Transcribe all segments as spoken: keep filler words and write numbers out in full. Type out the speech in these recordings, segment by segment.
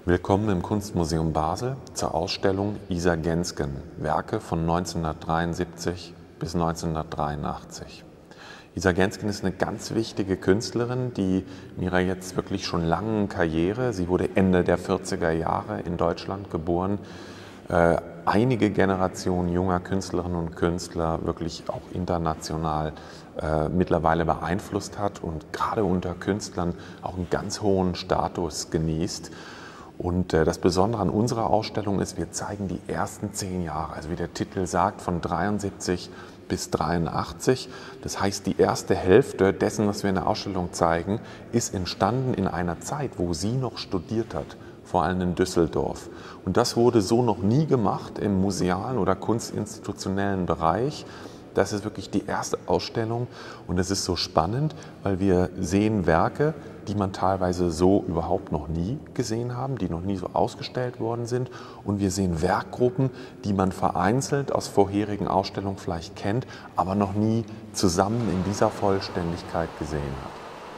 Willkommen im Kunstmuseum Basel zur Ausstellung Isa Gensken, Werke von neunzehnhundertdreiundsiebzig bis neunzehnhundertdreiundachtzig. Isa Gensken ist eine ganz wichtige Künstlerin, die in ihrer jetzt wirklich schon langen Karriere, sie wurde Ende der vierziger Jahre in Deutschland geboren, äh, einige Generationen junger Künstlerinnen und Künstler wirklich auch international äh, mittlerweile beeinflusst hat und gerade unter Künstlern auch einen ganz hohen Status genießt. Und das Besondere an unserer Ausstellung ist, wir zeigen die ersten zehn Jahre, also wie der Titel sagt, von dreiundsiebzig bis dreiundachtzig. Das heißt, die erste Hälfte dessen, was wir in der Ausstellung zeigen, ist entstanden in einer Zeit, wo sie noch studiert hat, vor allem in Düsseldorf. Und das wurde so noch nie gemacht im musealen oder kunstinstitutionellen Bereich. Das ist wirklich die erste Ausstellung und es ist so spannend, weil wir sehen Werke, die man teilweise so überhaupt noch nie gesehen haben, die noch nie so ausgestellt worden sind. Und wir sehen Werkgruppen, die man vereinzelt aus vorherigen Ausstellungen vielleicht kennt, aber noch nie zusammen in dieser Vollständigkeit gesehen hat.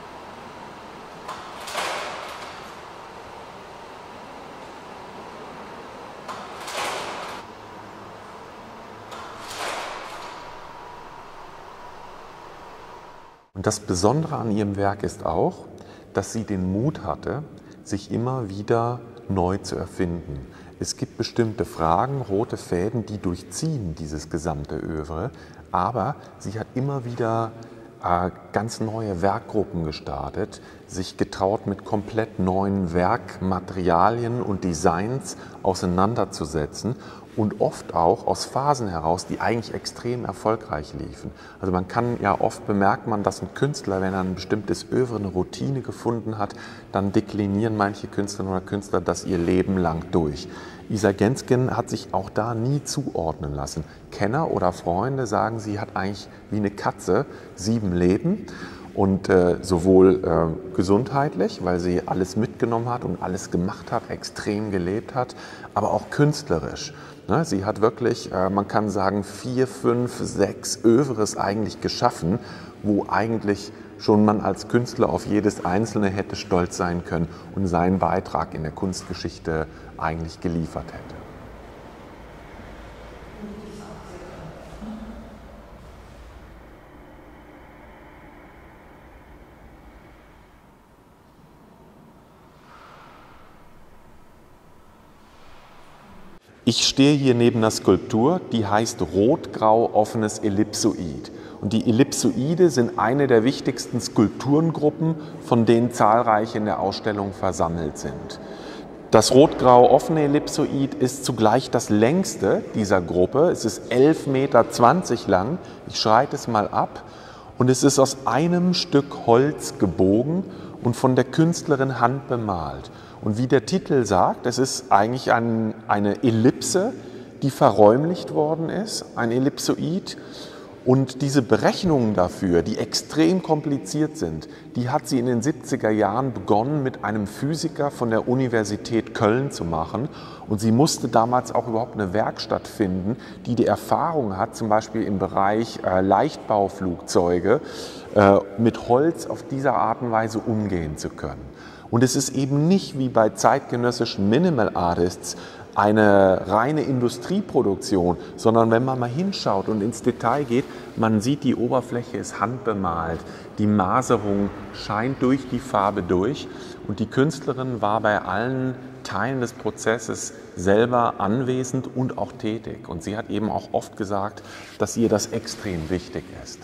Und das Besondere an ihrem Werk ist auch, dass sie den Mut hatte, sich immer wieder neu zu erfinden. Es gibt bestimmte Fragen, rote Fäden, die durchziehen dieses gesamte Œuvre, aber sie hat immer wieder äh, ganz neue Werkgruppen gestartet, sich getraut, mit komplett neuen Werkmaterialien und Designs auseinanderzusetzen und oft auch aus Phasen heraus, die eigentlich extrem erfolgreich liefen. Also man kann ja oft bemerkt man, dass ein Künstler, wenn er ein bestimmtes Œuvre, eine Routine gefunden hat, dann deklinieren manche Künstlerinnen oder Künstler das ihr Leben lang durch. Isa Gensken hat sich auch da nie zuordnen lassen. Kenner oder Freunde sagen, sie hat eigentlich wie eine Katze sieben Leben. Und äh, sowohl äh, gesundheitlich, weil sie alles mitgenommen hat und alles gemacht hat, extrem gelebt hat, aber auch künstlerisch. Ne? Sie hat wirklich, äh, man kann sagen, vier, fünf, sechs Œuvres eigentlich geschaffen, wo eigentlich schon man als Künstler auf jedes einzelne hätte stolz sein können und seinen Beitrag in der Kunstgeschichte eigentlich geliefert hätte. Ich stehe hier neben einer Skulptur, die heißt Rot-Grau offenes Ellipsoid. Und die Ellipsoide sind eine der wichtigsten Skulpturengruppen, von denen zahlreiche in der Ausstellung versammelt sind. Das rot-grau offene Ellipsoid ist zugleich das längste dieser Gruppe. Es ist elf Meter zwanzig lang. Ich schreite es mal ab. Und es ist aus einem Stück Holz gebogen und von der Künstlerin handbemalt. Und wie der Titel sagt, es ist eigentlich ein, eine Ellipse, die verräumlicht worden ist, ein Ellipsoid. Und diese Berechnungen dafür, die extrem kompliziert sind, die hat sie in den siebziger Jahren begonnen, mit einem Physiker von der Universität Köln zu machen. Und sie musste damals auch überhaupt eine Werkstatt finden, die die Erfahrung hat, zum Beispiel im Bereich äh, Leichtbauflugzeuge, äh, mit Holz auf diese Art und Weise umgehen zu können. Und es ist eben nicht wie bei zeitgenössischen Minimal Artists eine reine Industrieproduktion, sondern wenn man mal hinschaut und ins Detail geht, man sieht, die Oberfläche ist handbemalt, die Maserung scheint durch die Farbe durch und die Künstlerin war bei allen Teilen des Prozesses selber anwesend und auch tätig. Und sie hat eben auch oft gesagt, dass ihr das extrem wichtig ist.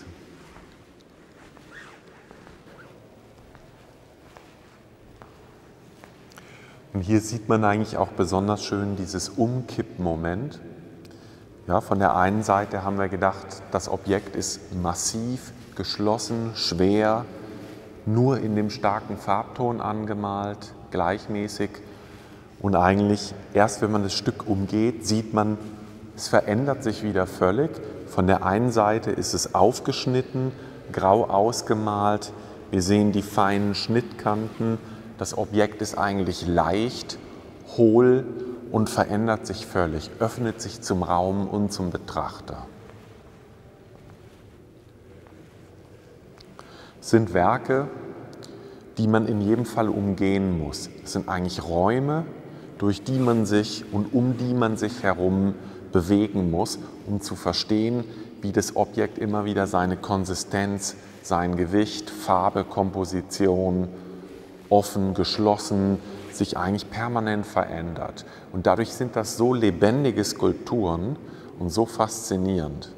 Und hier sieht man eigentlich auch besonders schön dieses Umkippmoment. Ja, von der einen Seite haben wir gedacht, das Objekt ist massiv, geschlossen, schwer, nur in dem starken Farbton angemalt, gleichmäßig. Und eigentlich erst, wenn man das Stück umgeht, sieht man, es verändert sich wieder völlig. Von der einen Seite ist es aufgeschnitten, grau ausgemalt. Wir sehen die feinen Schnittkanten. Das Objekt ist eigentlich leicht, hohl und verändert sich völlig, öffnet sich zum Raum und zum Betrachter. Es sind Werke, die man in jedem Fall umgehen muss. Es sind eigentlich Räume, durch die man sich und um die man sich herum bewegen muss, um zu verstehen, wie das Objekt immer wieder seine Konsistenz, sein Gewicht, Farbe, Komposition, offen, geschlossen, sich eigentlich permanent verändert. Und dadurch sind das so lebendige Skulpturen und so faszinierend.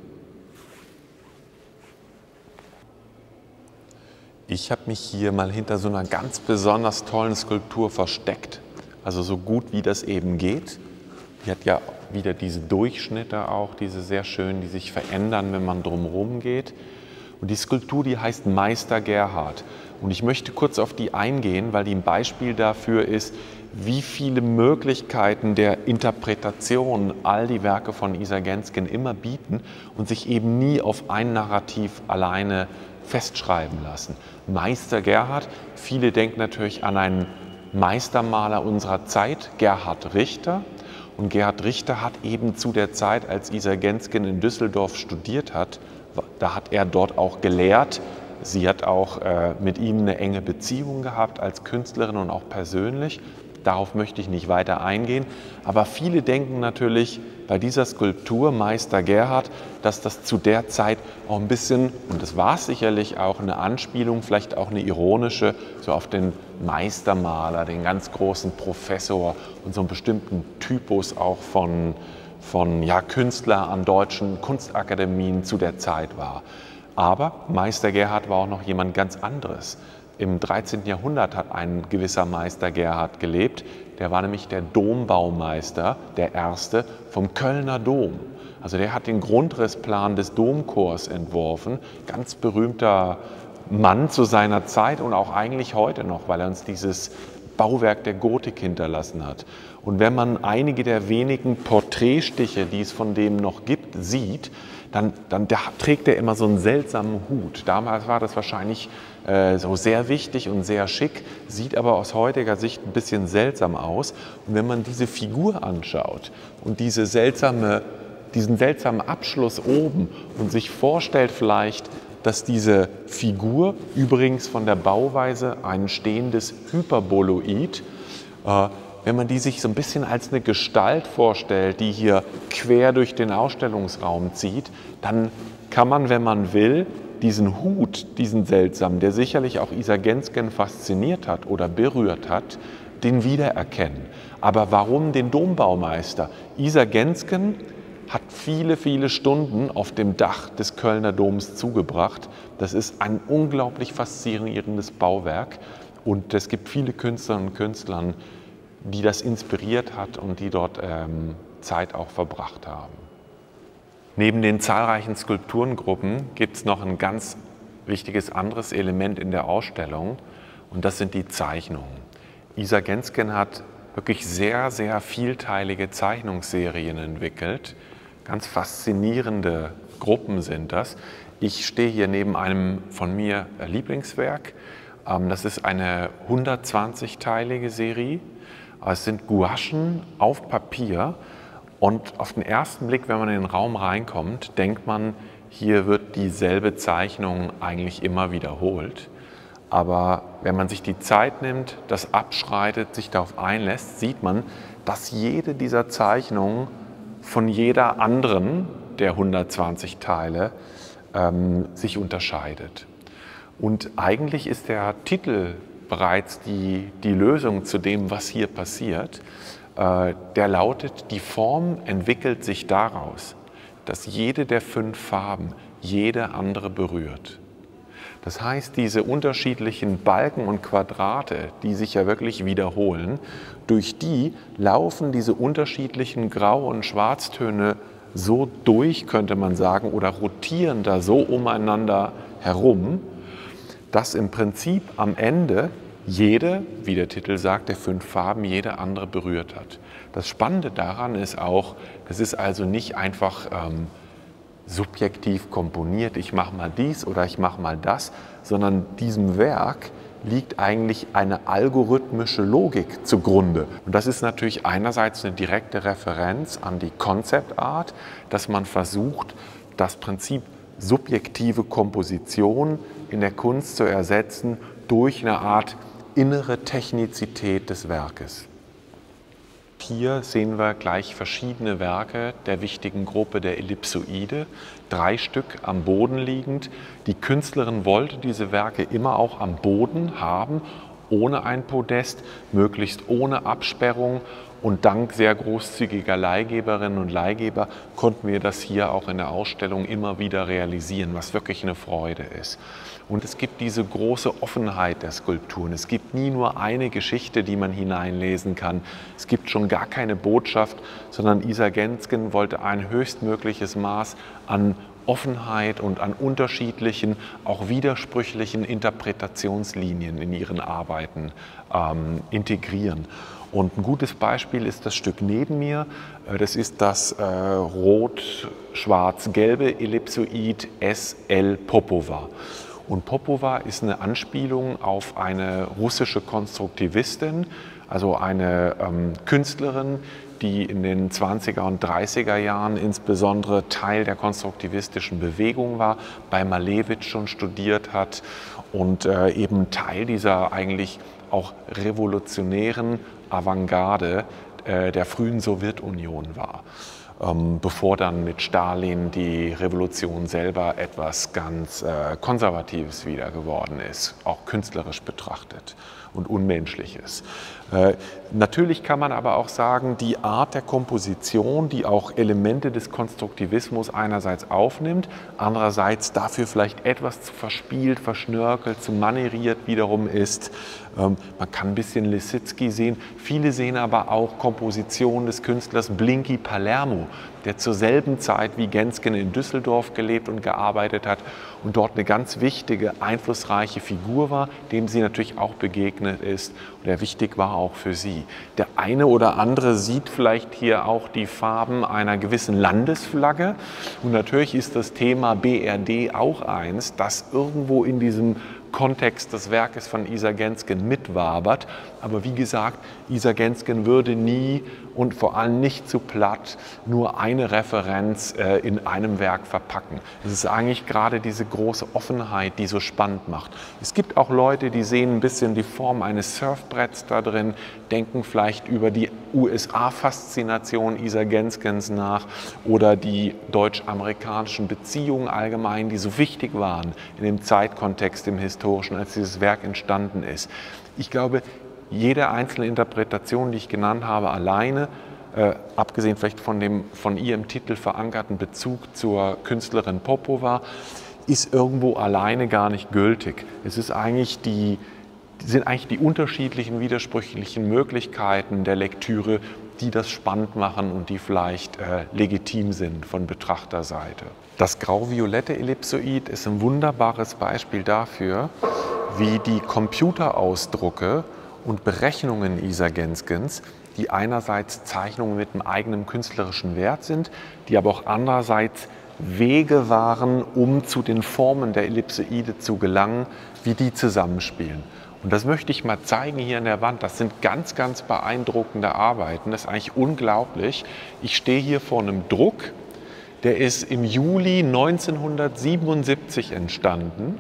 Ich habe mich hier mal hinter so einer ganz besonders tollen Skulptur versteckt, also so gut wie das eben geht. Die hat ja wieder diese Durchschnitte auch, diese sehr schönen, die sich verändern, wenn man drumherum geht. Und die Skulptur, die heißt Meister Gerhard. Und ich möchte kurz auf die eingehen, weil die ein Beispiel dafür ist, wie viele Möglichkeiten der Interpretation all die Werke von Isak Gensken immer bieten und sich eben nie auf ein Narrativ alleine festschreiben lassen. Meister Gerhard, viele denken natürlich an einen Meistermaler unserer Zeit, Gerhard Richter. Und Gerhard Richter hat eben zu der Zeit, als Isak Gensken in Düsseldorf studiert hat, da hat er dort auch gelehrt. Sie hat auch äh, mit ihm eine enge Beziehung gehabt als Künstlerin und auch persönlich. Darauf möchte ich nicht weiter eingehen. Aber viele denken natürlich bei dieser Skulptur Meister Gerhard, dass das zu der Zeit auch ein bisschen, und das war es sicherlich auch, eine Anspielung, vielleicht auch eine ironische, so auf den Meistermaler, den ganz großen Professor und so einen bestimmten Typus auch von, von ja, Künstler an deutschen Kunstakademien zu der Zeit war. Aber Meister Gerhard war auch noch jemand ganz anderes. Im dreizehnten Jahrhundert hat ein gewisser Meister Gerhard gelebt. Der war nämlich der Dombaumeister, der erste vom Kölner Dom. Also der hat den Grundrissplan des Domchors entworfen. Ganz berühmter Mann zu seiner Zeit und auch eigentlich heute noch, weil er uns dieses Bauwerk der Gotik hinterlassen hat. Und wenn man einige der wenigen Porträtstiche, die es von dem noch gibt, sieht, dann, dann da trägt er immer so einen seltsamen Hut. Damals war das wahrscheinlich äh, so sehr wichtig und sehr schick, sieht aber aus heutiger Sicht ein bisschen seltsam aus. Und wenn man diese Figur anschaut und diese seltsame, diesen seltsamen Abschluss oben und sich vorstellt vielleicht, dass diese Figur, übrigens von der Bauweise ein stehendes Hyperboloid, äh, wenn man die sich so ein bisschen als eine Gestalt vorstellt, die hier quer durch den Ausstellungsraum zieht, dann kann man, wenn man will, diesen Hut, diesen seltsamen, der sicherlich auch Isak Gensken fasziniert hat oder berührt hat, den wiedererkennen. Aber warum den Dombaumeister? Isak Gensken hat viele, viele Stunden auf dem Dach des Kölner Doms zugebracht. Das ist ein unglaublich faszinierendes Bauwerk und es gibt viele Künstlerinnen und Künstler, die das inspiriert hat und die dort ähm, Zeit auch verbracht haben. Neben den zahlreichen Skulpturengruppen gibt es noch ein ganz wichtiges anderes Element in der Ausstellung und das sind die Zeichnungen. Isak Gensken hat wirklich sehr, sehr vielteilige Zeichnungsserien entwickelt. Ganz faszinierende Gruppen sind das. Ich stehe hier neben einem von mir Lieblingswerk. Das ist eine hundertzwanzig-teilige Serie. Es sind Gouachen auf Papier und auf den ersten Blick, wenn man in den Raum reinkommt, denkt man, hier wird dieselbe Zeichnung eigentlich immer wiederholt. Aber wenn man sich die Zeit nimmt, das abschreitet, sich darauf einlässt, sieht man, dass jede dieser Zeichnungen von jeder anderen der hundertzwanzig Teile ähm, sich unterscheidet. Und eigentlich ist der Titel bereits die, die Lösung zu dem, was hier passiert. Äh, der lautet, die Form entwickelt sich daraus, dass jede der fünf Farben jede andere berührt. Das heißt, diese unterschiedlichen Balken und Quadrate, die sich ja wirklich wiederholen, durch die laufen diese unterschiedlichen Grau- und Schwarztöne so durch, könnte man sagen, oder rotieren da so umeinander herum, dass im Prinzip am Ende jede, wie der Titel sagt, der fünf Farben jede andere berührt hat. Das Spannende daran ist auch, es ist also nicht einfach ähm, subjektiv komponiert, ich mache mal dies oder ich mache mal das, sondern diesem Werk liegt eigentlich eine algorithmische Logik zugrunde. Und das ist natürlich einerseits eine direkte Referenz an die Concept Art, dass man versucht, das Prinzip subjektive Komposition in der Kunst zu ersetzen durch eine Art innere Technizität des Werkes. Papier sehen wir gleich verschiedene Werke der wichtigen Gruppe der Ellipsoide, drei Stück am Boden liegend. Die Künstlerin wollte diese Werke immer auch am Boden haben, ohne ein Podest, möglichst ohne Absperrung. Und dank sehr großzügiger Leihgeberinnen und Leihgeber konnten wir das hier auch in der Ausstellung immer wieder realisieren, was wirklich eine Freude ist. Und es gibt diese große Offenheit der Skulpturen. Es gibt nie nur eine Geschichte, die man hineinlesen kann. Es gibt schon gar keine Botschaft, sondern Isa Gensken wollte ein höchstmögliches Maß an Offenheit und an unterschiedlichen, auch widersprüchlichen Interpretationslinien in ihren Arbeiten ähm, integrieren. Und ein gutes Beispiel ist das Stück neben mir. Das ist das äh, rot-schwarz-gelbe Ellipsoid S L Popova. Und Popova ist eine Anspielung auf eine russische Konstruktivistin, also eine ähm, Künstlerin, die in den zwanziger und dreißiger Jahren insbesondere Teil der konstruktivistischen Bewegung war, bei Malevich schon studiert hat und äh, eben Teil dieser eigentlich auch revolutionären Avantgarde äh, der frühen Sowjetunion war, ähm, bevor dann mit Stalin die Revolution selber etwas ganz äh, Konservatives wieder geworden ist, auch künstlerisch betrachtet und Unmenschliches. Äh, natürlich kann man aber auch sagen, die Art der Komposition, die auch Elemente des Konstruktivismus einerseits aufnimmt, andererseits dafür vielleicht etwas zu verspielt, verschnörkelt, zu manieriert wiederum ist. Ähm, man kann ein bisschen Lissitzky sehen, viele sehen aber auch Kompositionen des Künstlers Blinky Palermo, der zur selben Zeit wie Gensken in Düsseldorf gelebt und gearbeitet hat und dort eine ganz wichtige, einflussreiche Figur war, dem sie natürlich auch begegnet ist und der wichtig war auch für sie. Der eine oder andere sieht vielleicht hier auch die Farben einer gewissen Landesflagge und natürlich ist das Thema B R D auch eins, das irgendwo in diesem Kontext des Werkes von Isa Gensken mitwabert. Aber wie gesagt, Isa Gensken würde nie und vor allem nicht zu platt nur eine Referenz äh, in einem Werk verpacken. Es ist eigentlich gerade diese große Offenheit, die so spannend macht. Es gibt auch Leute, die sehen ein bisschen die Form eines Surfbretts da drin, denken vielleicht über die U S A-Faszination Isa Genskens nach oder die deutsch-amerikanischen Beziehungen allgemein, die so wichtig waren in dem Zeitkontext, im historischen, als dieses Werk entstanden ist. Ich glaube, jede einzelne Interpretation, die ich genannt habe, alleine, äh, abgesehen vielleicht von dem von ihr im Titel verankerten Bezug zur Künstlerin Popova, ist irgendwo alleine gar nicht gültig. Es ist eigentlich die, sind eigentlich die unterschiedlichen, widersprüchlichen Möglichkeiten der Lektüre, die das spannend machen und die vielleicht äh, legitim sind von Betrachterseite. Das grau-violette Ellipsoid ist ein wunderbares Beispiel dafür, wie die Computerausdrucke und Berechnungen Isa Genskens, die einerseits Zeichnungen mit einem eigenen künstlerischen Wert sind, die aber auch andererseits Wege waren, um zu den Formen der Ellipsoide zu gelangen, wie die zusammenspielen. Und das möchte ich mal zeigen hier an der Wand. Das sind ganz, ganz beeindruckende Arbeiten. Das ist eigentlich unglaublich. Ich stehe hier vor einem Druck, der ist im Juli neunzehnhundertsiebenundsiebzig entstanden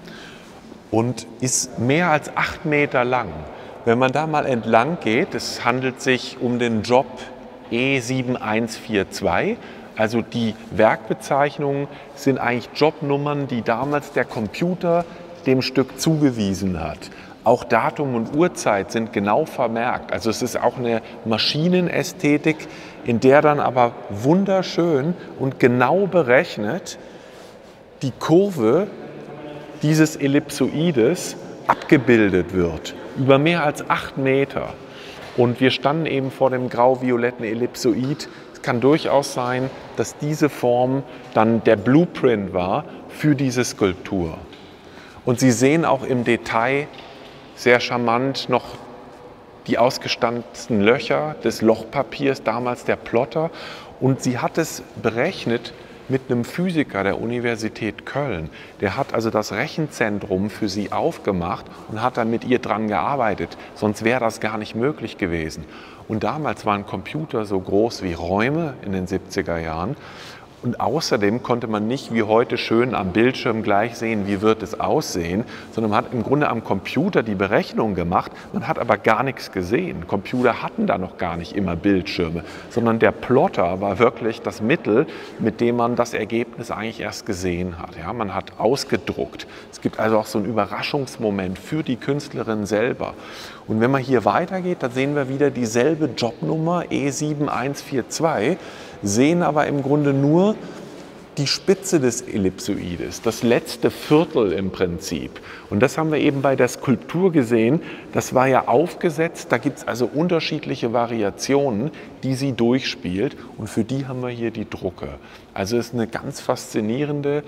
und ist mehr als acht Meter lang. Wenn man da mal entlang geht, es handelt sich um den Job E sieben eins vier zwei, also die Werkbezeichnungen sind eigentlich Jobnummern, die damals der Computer dem Stück zugewiesen hat. Auch Datum und Uhrzeit sind genau vermerkt. Also es ist auch eine Maschinenästhetik, in der dann aber wunderschön und genau berechnet die Kurve dieses Ellipsoides abgebildet wird, über mehr als acht Meter. Und wir standen eben vor dem grau-violetten Ellipsoid. Es kann durchaus sein, dass diese Form dann der Blueprint war für diese Skulptur. Und Sie sehen auch im Detail sehr charmant noch die ausgestanzten Löcher des Lochpapiers, damals der Plotter. Und sie hat es berechnet mit einem Physiker der Universität Köln. Der hat also das Rechenzentrum für sie aufgemacht und hat dann mit ihr dran gearbeitet. Sonst wäre das gar nicht möglich gewesen. Und damals waren Computer so groß wie Räume in den siebziger Jahren. Und außerdem konnte man nicht wie heute schön am Bildschirm gleich sehen, wie wird es aussehen, sondern man hat im Grunde am Computer die Berechnung gemacht, man hat aber gar nichts gesehen. Computer hatten da noch gar nicht immer Bildschirme, sondern der Plotter war wirklich das Mittel, mit dem man das Ergebnis eigentlich erst gesehen hat. Ja, man hat ausgedruckt. Es gibt also auch so einen Überraschungsmoment für die Künstlerin selber. Und wenn man hier weitergeht, dann sehen wir wieder dieselbe Jobnummer E sieben eins vier zwei, sehen aber im Grunde nur die Spitze des Ellipsoides, das letzte Viertel im Prinzip. Und das haben wir eben bei der Skulptur gesehen. Das war ja aufgesetzt, da gibt es also unterschiedliche Variationen, die sie durchspielt. Und für die haben wir hier die Drucke. Also es ist eine ganz faszinierende,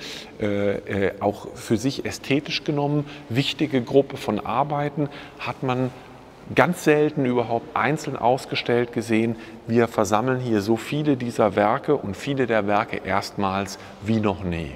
äh, auch für sich ästhetisch genommen, wichtige Gruppe von Arbeiten. Hat man ganz selten überhaupt einzeln ausgestellt gesehen. Wir versammeln hier so viele dieser Werke und viele der Werke erstmals wie noch nie.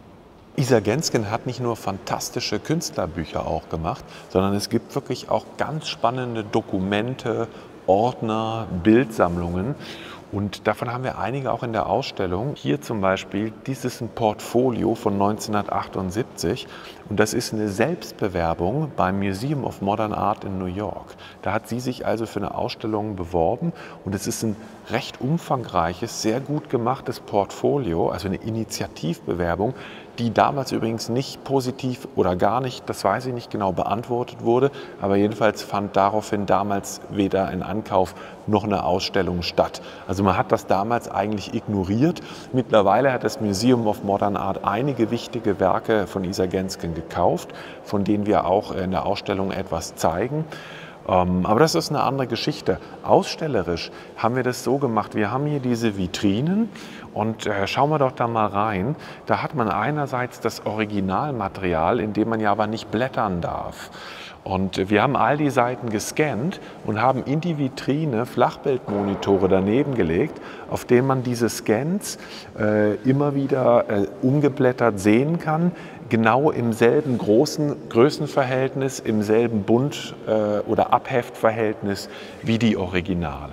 Isa Gensken hat nicht nur fantastische Künstlerbücher auch gemacht, sondern es gibt wirklich auch ganz spannende Dokumente, Ordner, Bildsammlungen. Und davon haben wir einige auch in der Ausstellung. Hier zum Beispiel, dies ist ein Portfolio von neunzehnhundertachtundsiebzig und das ist eine Selbstbewerbung beim Museum of Modern Art in New York. Da hat sie sich also für eine Ausstellung beworben und es ist ein recht umfangreiches, sehr gut gemachtes Portfolio, also eine Initiativbewerbung, die damals übrigens nicht positiv oder gar nicht, das weiß ich nicht genau, beantwortet wurde, aber jedenfalls fand daraufhin damals weder ein Ankauf noch eine Ausstellung statt. Also man hat das damals eigentlich ignoriert. Mittlerweile hat das Museum of Modern Art einige wichtige Werke von Isa Gensken gekauft, von denen wir auch in der Ausstellung etwas zeigen. Aber das ist eine andere Geschichte. Ausstellerisch haben wir das so gemacht, wir haben hier diese Vitrinen und äh, schauen wir doch da mal rein. Da hat man einerseits das Originalmaterial, in dem man ja aber nicht blättern darf. Und wir haben all die Seiten gescannt und haben in die Vitrine Flachbildmonitore daneben gelegt, auf denen man diese Scans äh, immer wieder äh, umgeblättert sehen kann, genau im selben großen Größenverhältnis, im selben Bund- äh, oder Abheftverhältnis wie die Originale.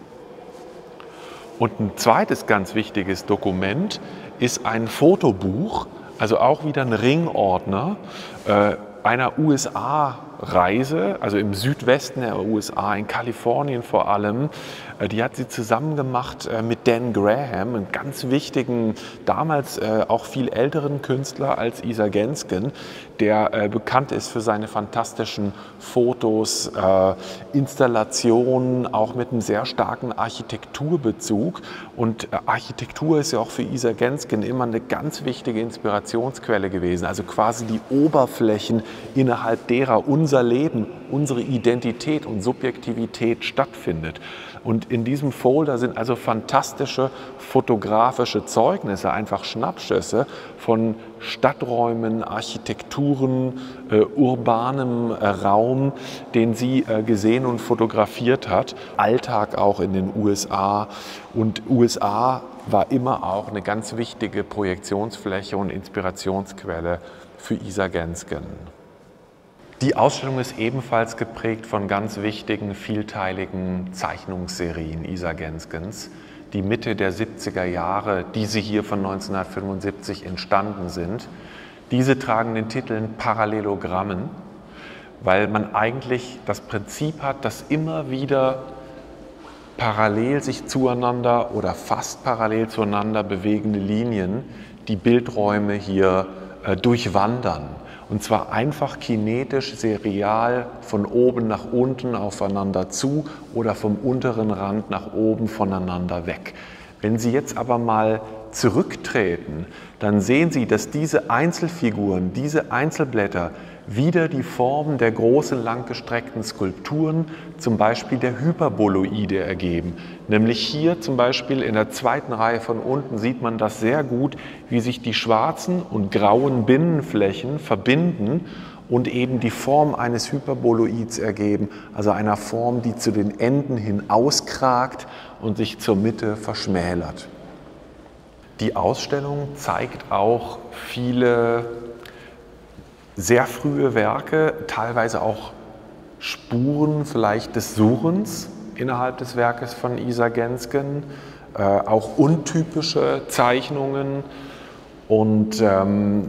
Und ein zweites ganz wichtiges Dokument ist ein Fotobuch, also auch wieder ein Ringordner äh, einer U S A-Reise, also im Südwesten der U S A, in Kalifornien vor allem. Die hat sie zusammen gemacht mit Dan Graham, einem ganz wichtigen, damals auch viel älteren Künstler als Isa Gensken, der bekannt ist für seine fantastischen Fotos, Installationen, auch mit einem sehr starken Architekturbezug. Und Architektur ist ja auch für Isa Gensken immer eine ganz wichtige Inspirationsquelle gewesen, also quasi die Oberflächen, innerhalb derer unser Leben, unsere Identität und Subjektivität stattfindet. Und in diesem Folder sind also fantastische fotografische Zeugnisse, einfach Schnappschüsse von Stadträumen, Architekturen, äh, urbanem äh, Raum, den sie äh, gesehen und fotografiert hat. Alltag auch in den U S A. Und U S A war immer auch eine ganz wichtige Projektionsfläche und Inspirationsquelle für Isa Gensken. Die Ausstellung ist ebenfalls geprägt von ganz wichtigen, vielteiligen Zeichnungsserien Isa Genskens, die Mitte der siebziger Jahre, diese hier von neunzehnhundertfünfundsiebzig entstanden sind. Diese tragen den Titel Parallelogrammen, weil man eigentlich das Prinzip hat, dass immer wieder parallel sich zueinander oder fast parallel zueinander bewegende Linien die Bildräume hier äh, durchwandern. Und zwar einfach kinetisch, serial, von oben nach unten aufeinander zu oder vom unteren Rand nach oben voneinander weg. Wenn Sie jetzt aber mal zurücktreten, dann sehen Sie, dass diese Einzelfiguren, diese Einzelblätter wieder die Form der großen, langgestreckten Skulpturen, zum Beispiel der Hyperboloide, ergeben. Nämlich hier zum Beispiel in der zweiten Reihe von unten sieht man das sehr gut, wie sich die schwarzen und grauen Binnenflächen verbinden und eben die Form eines Hyperboloids ergeben, also einer Form, die zu den Enden hin auskragt und sich zur Mitte verschmälert. Die Ausstellung zeigt auch viele sehr frühe Werke, teilweise auch Spuren vielleicht des Suchens innerhalb des Werkes von Isa Gensken. äh, auch untypische Zeichnungen und ähm,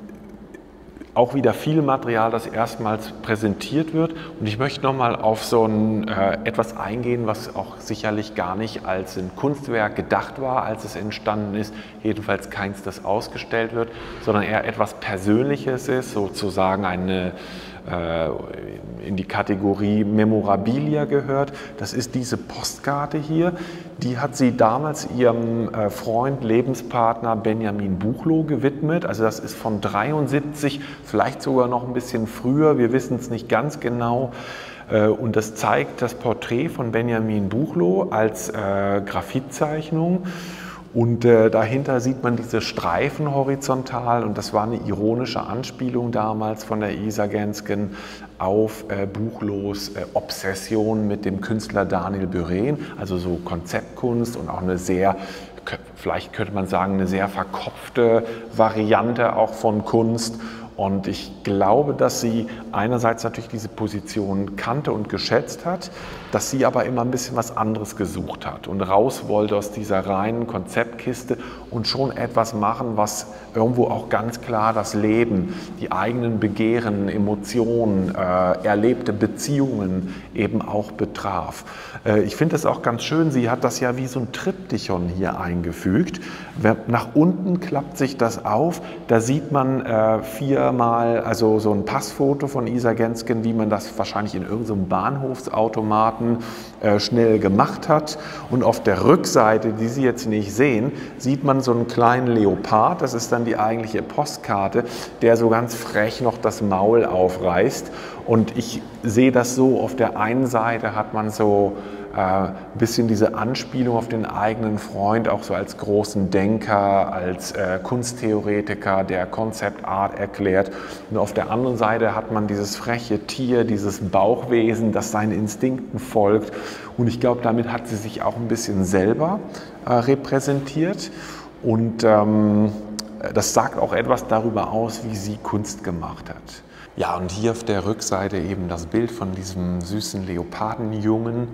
auch wieder viel Material, das erstmals präsentiert wird. Und ich möchte nochmal auf so ein äh, etwas eingehen, was auch sicherlich gar nicht als ein Kunstwerk gedacht war, als es entstanden ist. Jedenfalls keins, das ausgestellt wird, sondern eher etwas Persönliches ist, sozusagen eine äh, in die Kategorie Memorabilia gehört. Das ist diese Postkarte hier. Die hat sie damals ihrem äh, Freund, Lebenspartner Benjamin Buchloh gewidmet. Also das ist von dreiundsiebzig, vielleicht sogar noch ein bisschen früher, wir wissen es nicht ganz genau. Äh, und das zeigt das Porträt von Benjamin Buchloh als äh, Graphitzeichnung. Und äh, dahinter sieht man diese Streifen horizontal und das war eine ironische Anspielung damals von der Isa Gensken auf äh, Buchlohs äh, Obsession mit dem Künstler Daniel Byrén, also so Konzeptkunst und auch eine sehr, vielleicht könnte man sagen, eine sehr verkopfte Variante auch von Kunst. Und ich glaube, dass sie einerseits natürlich diese Position kannte und geschätzt hat, dass sie aber immer ein bisschen was anderes gesucht hat und raus wollte aus dieser reinen Konzeptkiste und schon etwas machen, was irgendwo auch ganz klar das Leben, die eigenen Begehren, Emotionen, äh, erlebte Beziehungen eben auch betraf. Äh, ich finde das auch ganz schön, sie hat das ja wie so ein Triptychon hier eingefügt. Nach unten klappt sich das auf, da sieht man äh, viermal, also so ein Passfoto von Isa Gensken, wie man das wahrscheinlich in irgendeinem Bahnhofsautomaten äh, schnell gemacht hat. Und auf der Rückseite, die Sie jetzt nicht sehen, sieht man so einen kleinen Leopard, das ist dann die eigentliche Postkarte, der so ganz frech noch das Maul aufreißt. Und ich sehe das so, auf der einen Seite hat man so ein äh, bisschen diese Anspielung auf den eigenen Freund, auch so als großen Denker, als äh, Kunsttheoretiker, der Concept Art erklärt. Und auf der anderen Seite hat man dieses freche Tier, dieses Bauchwesen, das seinen Instinkten folgt. Und ich glaube, damit hat sie sich auch ein bisschen selber äh, repräsentiert. Und ähm, das sagt auch etwas darüber aus, wie sie Kunst gemacht hat. Ja, und hier auf der Rückseite eben das Bild von diesem süßen Leopardenjungen.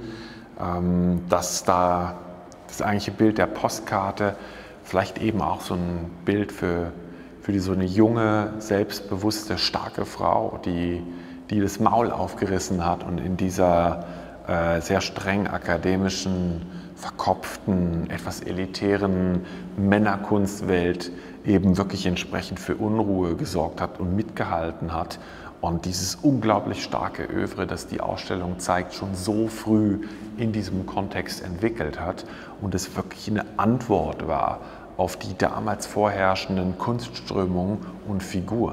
Das da das eigentliche Bild der Postkarte, vielleicht eben auch so ein Bild für, für die, so eine junge, selbstbewusste, starke Frau, die, die das Maul aufgerissen hat und in dieser äh, sehr streng akademischen, verkopften, etwas elitären Männerkunstwelt eben wirklich entsprechend für Unruhe gesorgt hat und mitgehalten hat. Und dieses unglaublich starke Övre, das die Ausstellung zeigt, schon so früh in diesem Kontext entwickelt hat und es wirklich eine Antwort war auf die damals vorherrschenden Kunstströmungen und Figuren.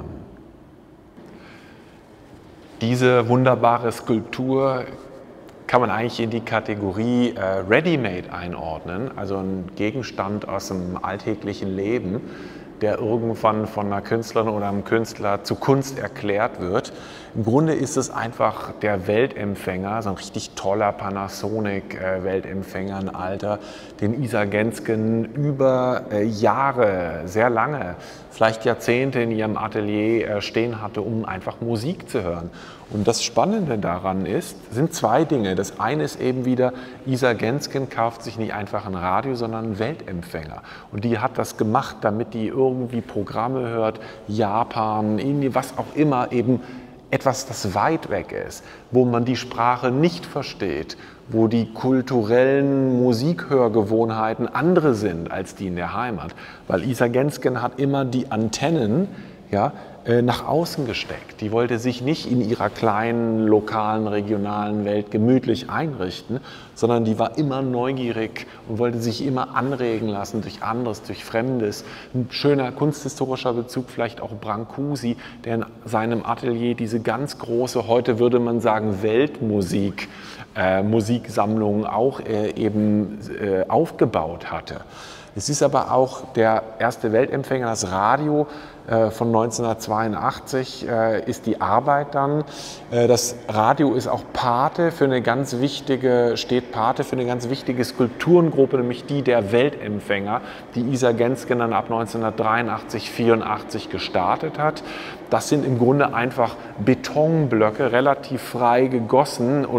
Diese wunderbare Skulptur kann man eigentlich in die Kategorie äh, Ready-Made einordnen, also ein Gegenstand aus dem alltäglichen Leben, der irgendwann von einer Künstlerin oder einem Künstler zu Kunst erklärt wird. Im Grunde ist es einfach der Weltempfänger, so ein richtig toller Panasonic-Weltempfänger, ein alter, den Isa Gensken über Jahre, sehr lange, vielleicht Jahrzehnte in ihrem Atelier stehen hatte, um einfach Musik zu hören. Und das Spannende daran ist, sind zwei Dinge. Das eine ist eben wieder, Isa Gensken kauft sich nicht einfach ein Radio, sondern einen Weltempfänger. Und die hat das gemacht, damit die irgendwie Programme hört, Japan, Indien, was auch immer, eben etwas, das weit weg ist, wo man die Sprache nicht versteht, wo die kulturellen Musikhörgewohnheiten andere sind als die in der Heimat. Weil Isa Gensken hat immer die Antennen, ja, nach außen gesteckt. Die wollte sich nicht in ihrer kleinen, lokalen, regionalen Welt gemütlich einrichten, sondern die war immer neugierig und wollte sich immer anregen lassen durch anderes, durch Fremdes. Ein schöner kunsthistorischer Bezug vielleicht auch Brancusi, der in seinem Atelier diese ganz große, heute würde man sagen Weltmusik, äh, Musiksammlung auch äh, eben äh, aufgebaut hatte. Es ist aber auch der erste Weltempfänger, das Radio äh, von neunzehnhundertzweiundachtzig äh, ist die Arbeit dann. Äh, das Radio ist auch Pate für eine ganz wichtige, steht Pate für eine ganz wichtige Skulpturengruppe, nämlich die der Weltempfänger, die Isa Gensken dann ab neunzehnhundertdreiundachtzig, vierundachtzig gestartet hat. Das sind im Grunde einfach Betonblöcke, relativ frei gegossen und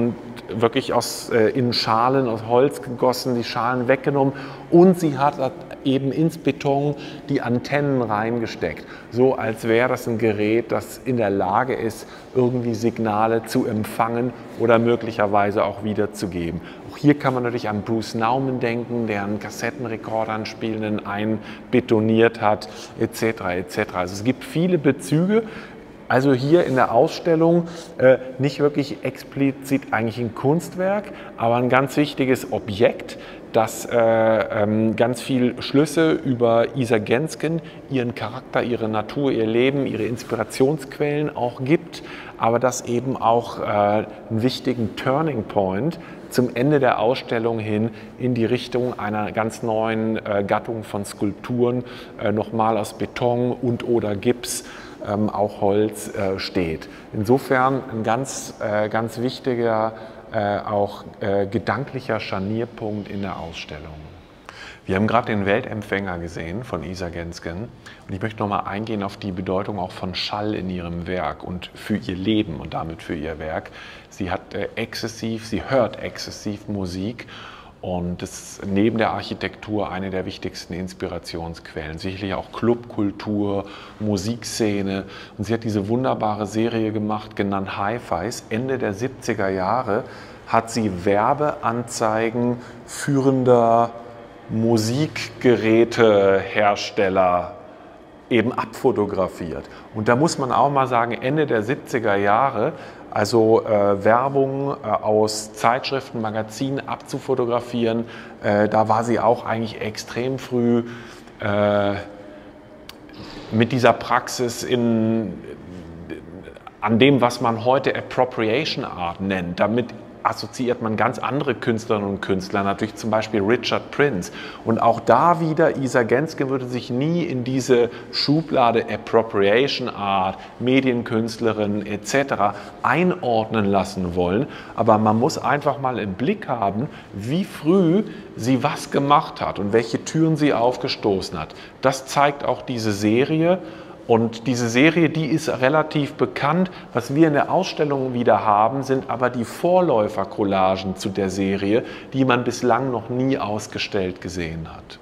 wirklich aus, äh, in Schalen aus Holz gegossen, die Schalen weggenommen und sie hat eben ins Beton die Antennen reingesteckt, so als wäre das ein Gerät, das in der Lage ist, irgendwie Signale zu empfangen oder möglicherweise auch wiederzugeben. Auch hier kann man natürlich an Bruce Nauman denken, der einen Kassettenrekorder, einen Spielenden einbetoniert hat, et cetera et cetera. Also es gibt viele Bezüge. Also hier in der Ausstellung äh, nicht wirklich explizit eigentlich ein Kunstwerk, aber ein ganz wichtiges Objekt, das äh, ähm, ganz viel Schlüsse über Isa Gensken, ihren Charakter, ihre Natur, ihr Leben, ihre Inspirationsquellen auch gibt, aber das eben auch äh, einen wichtigen Turning Point zum Ende der Ausstellung hin in die Richtung einer ganz neuen äh, Gattung von Skulpturen, äh, nochmal aus Beton und oder Gips, Ähm, auch Holz äh, steht. Insofern ein ganz, äh, ganz wichtiger, äh, auch äh, gedanklicher Scharnierpunkt in der Ausstellung. Wir haben gerade den Weltempfänger gesehen von Isa Gensken und ich möchte noch mal eingehen auf die Bedeutung auch von Schall in ihrem Werk und für ihr Leben und damit für ihr Werk. Sie hat äh, exzessiv, sie hört exzessiv Musik. Und das ist neben der Architektur eine der wichtigsten Inspirationsquellen. Sicherlich auch Clubkultur, Musikszene. Und sie hat diese wunderbare Serie gemacht, genannt Hi-Fis. Ende der siebziger Jahre hat sie Werbeanzeigen führender Musikgerätehersteller eben abfotografiert. Und da muss man auch mal sagen, Ende der siebziger Jahre, also äh, Werbung äh, aus Zeitschriften, Magazinen abzufotografieren, äh, da war sie auch eigentlich extrem früh äh, mit dieser Praxis in, an dem, was man heute Appropriation Art nennt. Damit assoziiert man ganz andere Künstlerinnen und Künstler, natürlich zum Beispiel Richard Prince. Und auch da wieder, Isa Gensken würde sich nie in diese Schublade Appropriation Art, Medienkünstlerin et cetera einordnen lassen wollen. Aber man muss einfach mal im Blick haben, wie früh sie was gemacht hat und welche Türen sie aufgestoßen hat. Das zeigt auch diese Serie. Und diese Serie, die ist relativ bekannt. Was wir in der Ausstellung wieder haben, sind aber die Vorläufer-Collagen zu der Serie, die man bislang noch nie ausgestellt gesehen hat.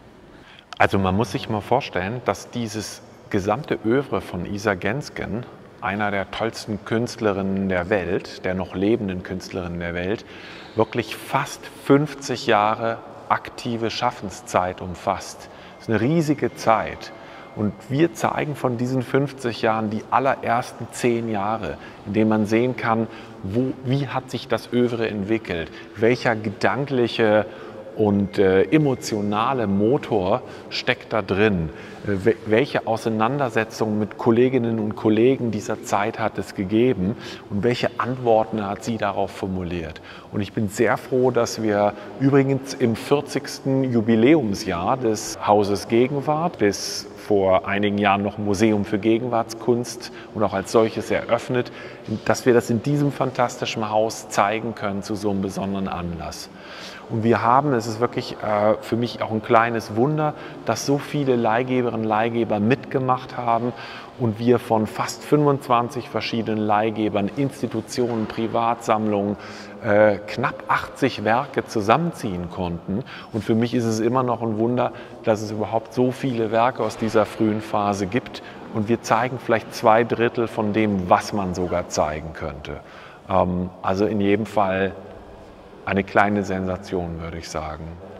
Also man muss sich mal vorstellen, dass dieses gesamte Œuvre von Isa Gensken, einer der tollsten Künstlerinnen der Welt, der noch lebenden Künstlerinnen der Welt, wirklich fast fünfzig Jahre aktive Schaffenszeit umfasst. Das ist eine riesige Zeit. Und wir zeigen von diesen fünfzig Jahren die allerersten zehn Jahre, in denen man sehen kann, wo, wie hat sich das Œuvre entwickelt, welcher gedankliche und äh, emotionale Motor steckt da drin, äh, welche Auseinandersetzungen mit Kolleginnen und Kollegen dieser Zeit hat es gegeben und welche Antworten hat sie darauf formuliert. Und ich bin sehr froh, dass wir übrigens im vierzigsten Jubiläumsjahr des Hauses Gegenwart, des vor einigen Jahren noch Museum für Gegenwartskunst und auch als solches eröffnet, dass wir das in diesem fantastischen Haus zeigen können zu so einem besonderen Anlass. Und wir haben, es ist wirklich äh, für mich auch ein kleines Wunder, dass so viele Leihgeberinnen und Leihgeber mitgemacht haben und wir von fast fünfundzwanzig verschiedenen Leihgebern, Institutionen, Privatsammlungen, äh, knapp achtzig Werke zusammenziehen konnten. Und für mich ist es immer noch ein Wunder, dass es überhaupt so viele Werke aus dieser frühen Phase gibt. Und wir zeigen vielleicht zwei Drittel von dem, was man sogar zeigen könnte. Ähm, also in jedem Fall eine kleine Sensation, würde ich sagen.